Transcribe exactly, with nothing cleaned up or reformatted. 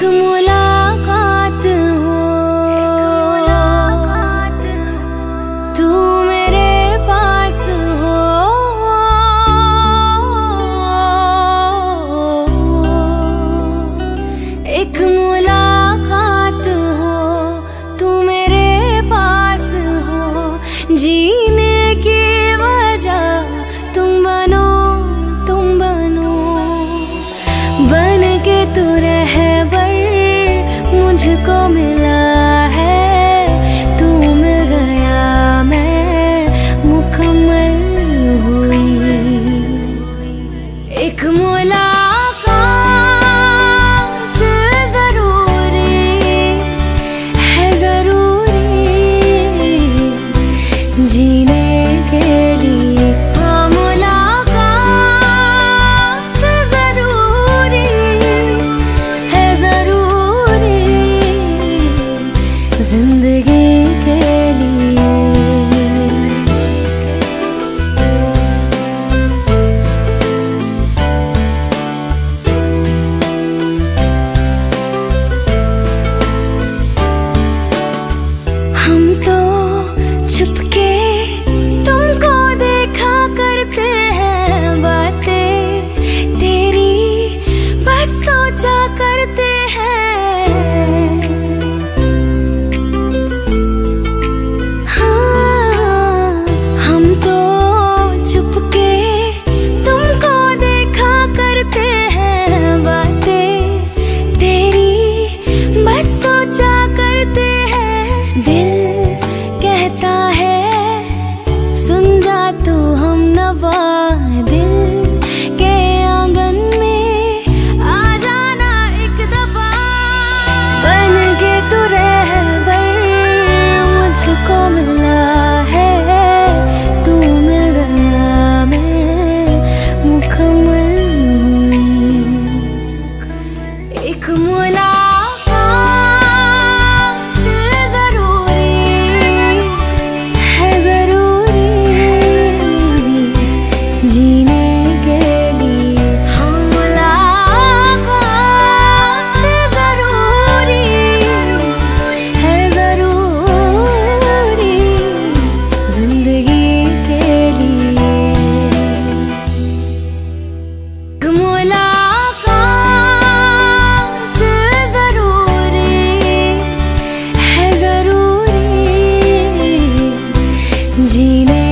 मुलाकात हो, तू मेरे पास हो, एक मुलाकात हो, तू मेरे पास हो, जीने की वजह तुम बनो, तुम बनो, बन के तू रहबर मुझको मिला है, तू मिल गया मैं मुकम्मल हुई। एक मुलाकात जरूरी है, जरूरी जीने के लिए। हाँ मुलाकात जरूरी है, जरूरी जिंदगी के लिए। हम तो छुपके तुमको देखा करते हैं, बातें तेरी बस सोचा करते हैं। हाँ हम तो छुपके तुमको देखा करते हैं, बातें तेरी बस सोचा करते हैं। दिल कहता है सुन जा तू हम नवा, दिल के आंगन में आ जाना एक दफा, बन के तू रहबर मुझको मिला है, तू मिल गया मैं मुकम्मल हुई। एक मुलाकात जरूरी है, जरूरी जीने के लिए। हाँ मुलाकात जरूरी है, जरूरी जिंदगी के लिए। मुलाकात जरूरी है, जरूरी जीने